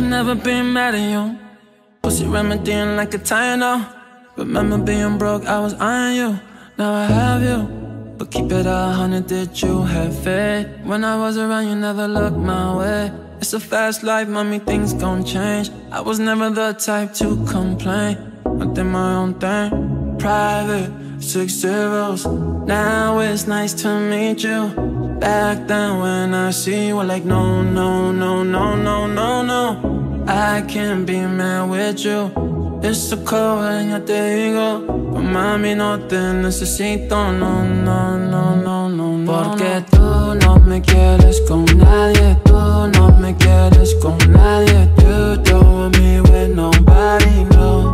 never been mad at you. Pussy remedying like a Tylenol. Remember being broke, I was eyeing you. Now I have you, but keep it 100, did you have faith? When I was around, you never looked my way. It's a fast life, mommy, things gon' change. I was never the type to complain. I did my own thing, private, 6 zeros. Now it's nice to meet you. Back then when I see you, like no, no, no, no, no, no, no. I can't be mad with you. It's so cold and ya te digo, pues mami no te necesito, no, no, no, no, no, no. Porque tú no me quieres con nadie, tú no me quieres con nadie. You don't me with nobody, no.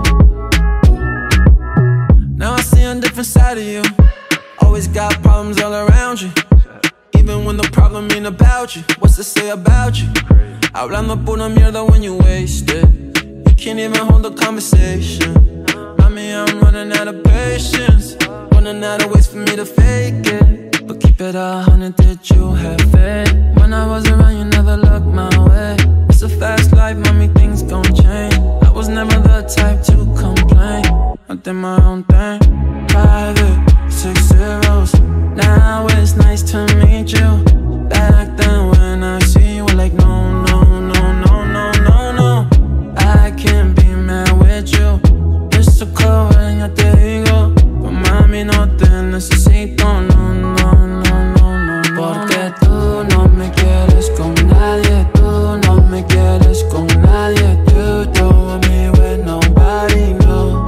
Now I see a different side of you. Always got problems all around you. Even when the problem ain't about you, what's to say about you? Hablando pura mierda when you waste it. Can't even hold a conversation. Mommy, I'm running out of patience. Running out of ways for me to fake it. But keep it 100, did you have faith? When I was around, you never looked my way. It's a fast life, mommy, things gon' change. I was never the type to complain. I did my own thing, private, 6 zeros. Now it's nice to meet you. Back then when I see you, like no, no, no, no, no, no, no. I can't be mad with you. It's so cold and ya te digo, pues mami no te necesito, no, no, no, no, no. Porque tú no me quieres con nadie, tú no me quieres con nadie. You don't want me with nobody, no.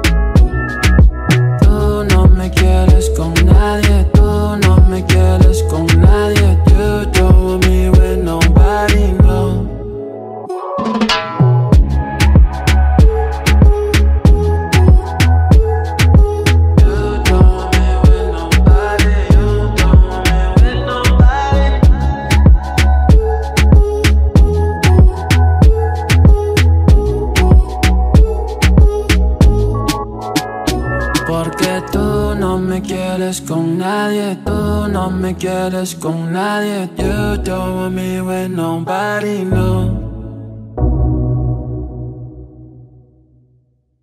Tú no me quieres con nadie, tú no me quieres con nadie. You don't want me with nobody, no. Porque tú no me quieres con nadie, tú no me quieres con nadie. You don't want me with nobody, no.